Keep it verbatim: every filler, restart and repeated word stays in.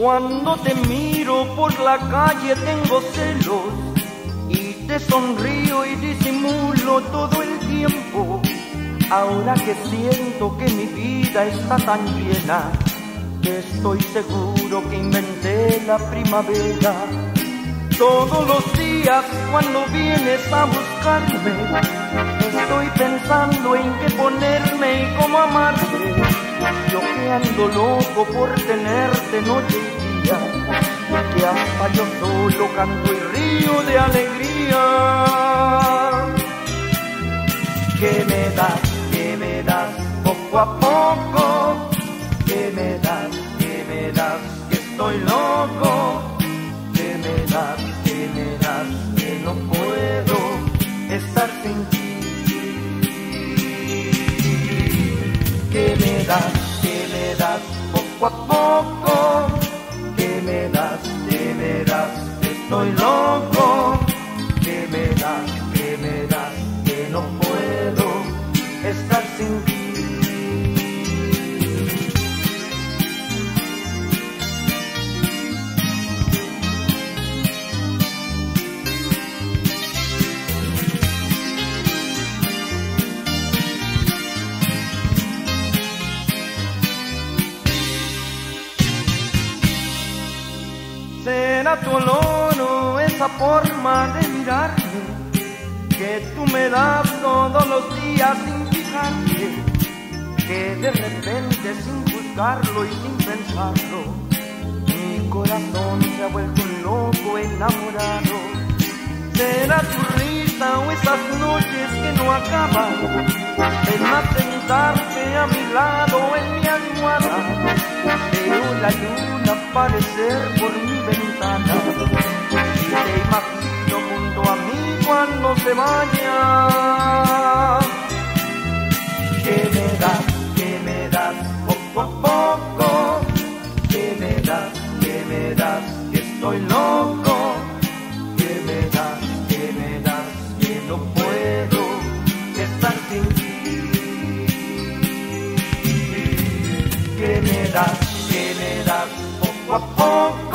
Cuando te miro por la calle tengo celos y te sonrío y disimulo todo el tiempo. Ahora que siento que mi vida está tan llena, estoy seguro que inventé la primavera. Todos los días cuando vienes a buscarme, estoy pensando en qué ponerme y cómo amarte. Yo que ando loco por tenerte noche y día, que hasta yo solo canto y río de alegría. ¿Qué me das? ¿Qué me das? Poco a poco. ¿Qué me das? ¿Qué me das? Que estoy loco. ¿Qué me das? ¿Qué me das? Que no puedo estar sin ti. ¿Qué me das? ¿Qué me das? Poco a poco. ¿Qué me das? ¿Qué me das? Que estoy loco. ¿Qué me das? ¿Qué me das? Que no puedo estar sin ti. Será tu olor o esa forma de mirarme que tú me das todos los días sin fijarte, que de repente sin juzgarlo y sin pensarlo, mi corazón se ha vuelto un loco enamorado. Será tu risa o esas noches que no acaban, ven a sentarte a mi lado en mi almohada. Veo la luna aparecer por mi ventana y te imagino junto a mí cuando se vaya. ¿Qué me das? ¿Qué me das? Poco a poco. ¿Qué me das? ¿Qué me das? Que estoy loco. ¿Qué me das? ¿Qué me das? Que no puedo estar sin ti. ¿Qué me das? ¿Qué me das? Poco a poco.